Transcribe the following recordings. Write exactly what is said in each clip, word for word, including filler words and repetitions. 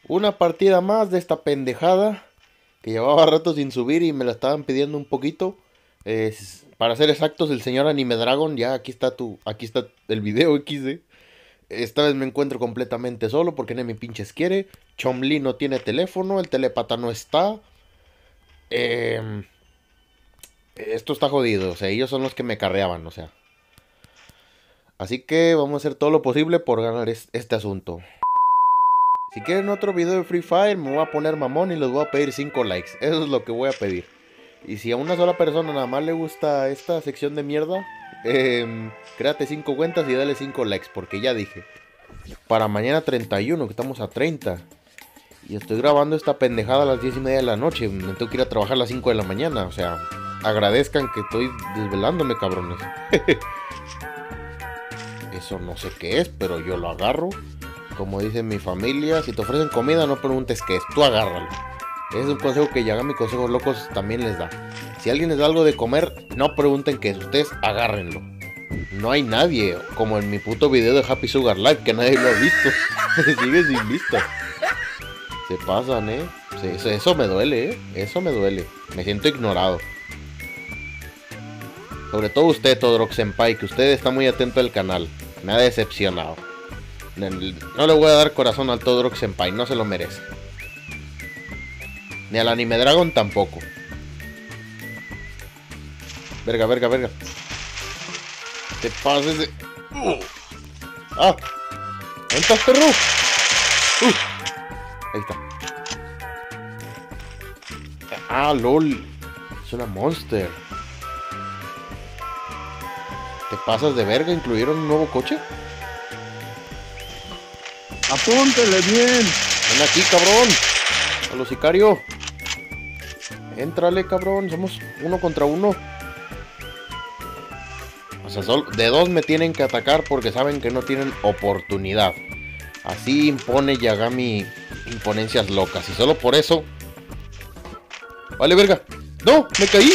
Una partida más de esta pendejada que llevaba rato sin subir y me la estaban pidiendo un poquito. Es, para ser exactos, el señor Anime Dragon, ya aquí está tu, aquí está el video equis de. Esta vez me encuentro completamente solo porque ni mi pinches quiere. Chomli no tiene teléfono, el telepata no está. Eh, esto está jodido, o sea, ellos son los que me carreaban, o sea. Así que vamos a hacer todo lo posible por ganar es, este asunto. Si quieren otro video de Free Fire, me voy a poner mamón y les voy a pedir cinco likes. Eso es lo que voy a pedir. Y si a una sola persona nada más le gusta esta sección de mierda, eh, créate cinco cuentas y dale cinco likes. Porque ya dije, para mañana treinta y uno, que estamos a treinta. Y estoy grabando esta pendejada a las diez y media de la noche. Me tengo que ir a trabajar a las cinco de la mañana. O sea, agradezcan que estoy desvelándome, cabrones. Eso no sé qué es, pero yo lo agarro. Como dice mi familia, si te ofrecen comida no preguntes qué es, tú agárralo. Es un consejo que Yagami Consejos Locos también les da. Si alguien les da algo de comer, no pregunten qué es, ustedes agárrenlo. No hay nadie, como en mi puto video de Happy Sugar Life, que nadie lo ha visto. Sigue sin vista. Se pasan, eh. Sí, eso, eso me duele, eh. Eso me duele. Me siento ignorado. Sobre todo usted, Todoroki Senpai, que usted está muy atento al canal. Me ha decepcionado. No le voy a dar corazón al Todoroki Senpai, no se lo merece. Ni al Anime Dragon tampoco. Verga, verga, verga. Te pases de... Uh. ¡Ah! ¿Dónde estás, perro? Uh. Ahí está. Ah, lol. Es una monster. ¿Te pasas de verga? ¿Incluyeron un nuevo coche? Apúntele bien. Ven aquí, cabrón. A los sicarios. Éntrale, cabrón. Somos uno contra uno. O sea, solo de dos me tienen que atacar porque saben que no tienen oportunidad. Así impone Yagami imponencias locas. Y solo por eso... Vale, verga. ¡No! ¡Me caí!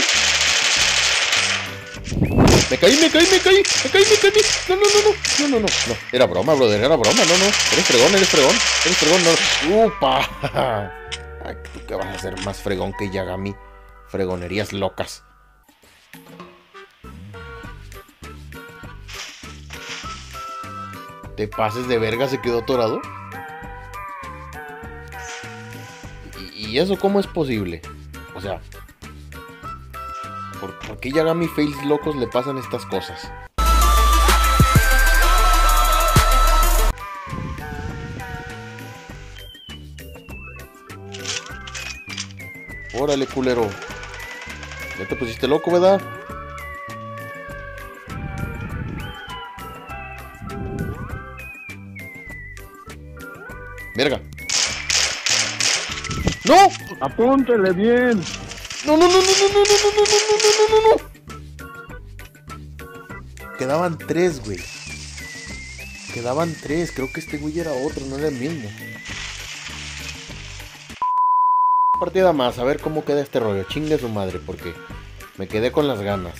Me caí, me caí, me caí, me caí, me caí. No, no, no, no, no, no, no, no. Era broma, brother, era broma, no, no. Eres fregón, eres fregón, eres fregón, no. ¡Upa! Ay, ¿tú qué vas a hacer más fregón que Yagami? Fregonerías locas. ¿Te pases de verga? ¿Se quedó atorado? ¿Y, y eso cómo es posible? O sea... ¿Por, ¿Por qué Yagami fails locos le pasan estas cosas? Órale, culero. Ya te pusiste loco, ¿verdad? Verga. ¡No! Apúntele bien. No, no, no, no, no, no, no, no, no, no, no, no. Quedaban tres, güey. Quedaban tres. Creo que este güey era otro, no era el mismo. Partida más, a ver cómo queda este rollo. Chingue su madre, porque me quedé con las ganas.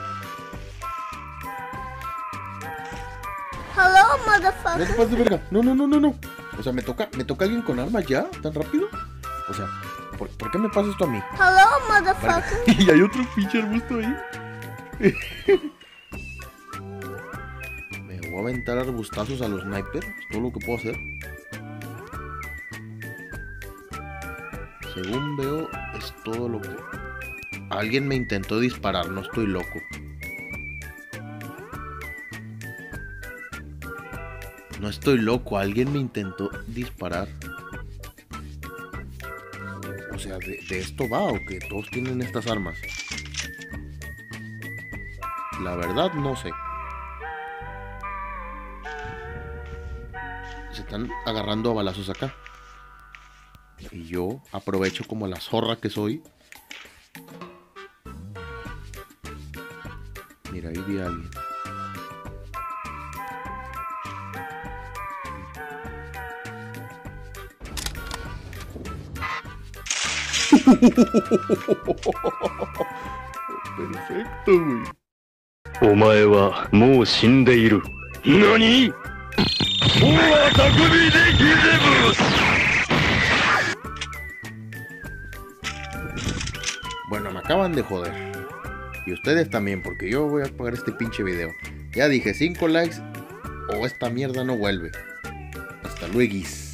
Hello, motherfucker. No te pases de verga. No, no, no, no, no. O sea, me toca, me toca alguien con armas ya, tan rápido. O sea, ¿por, ¿por qué me pasa esto a mí? Hello, motherfucker. Y hay otro pinche arbusto ahí. Me voy a aventar arbustazos a los snipers. Todo lo que puedo hacer. Según veo, es todo lo que... Alguien me intentó disparar, no estoy loco. No estoy loco, alguien me intentó disparar. O sea, ¿de, de esto va o que todos tienen estas armas? La verdad, no sé. Se están agarrando a balazos acá. Y yo aprovecho como la zorra que soy. Mira, ahí vi a alguien. Perfecto, güey. お前はもう死んでいる。何？もう匠でギゼブス。 acaban de joder. Y ustedes también, porque yo voy a apagar este pinche video. Ya dije, cinco likes o esta mierda no vuelve. Hasta luego.